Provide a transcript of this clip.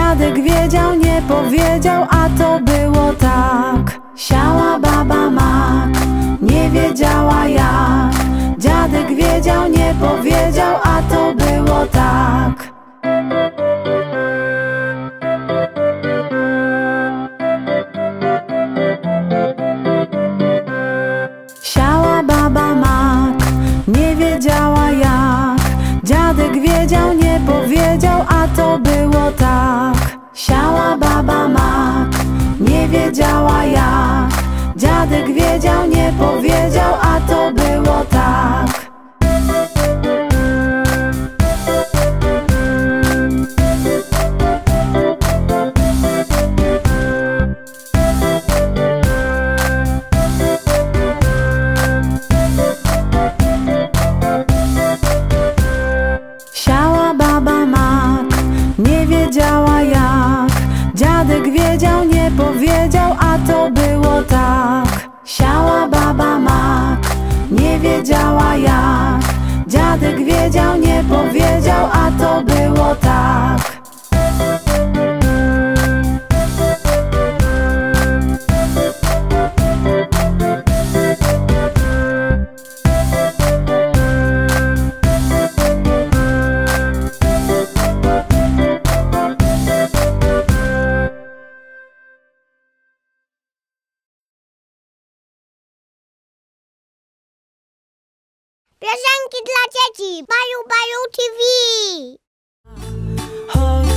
Dziadek wiedział, nie powiedział, a to było tak. Siała baba mak, nie wiedziała jak. Dziadek wiedział, nie powiedział, a to było tak. Siała baba mak, nie wiedziała jak. Dziadek wiedział, nie powiedział, a to było tak. Siała baba mak, nie wiedziała jak. Dziadek wiedział, nie powiedział, a to było tak. Siała baba mak, nie wiedziała jak. Dziadek wiedział, nie powiedział, a to było tak. Siała baba mak, nie wiedziała jak. Dziadek wiedział, nie powiedział, a to było tak. Piosenki dla dzieci. Baju Baju TV.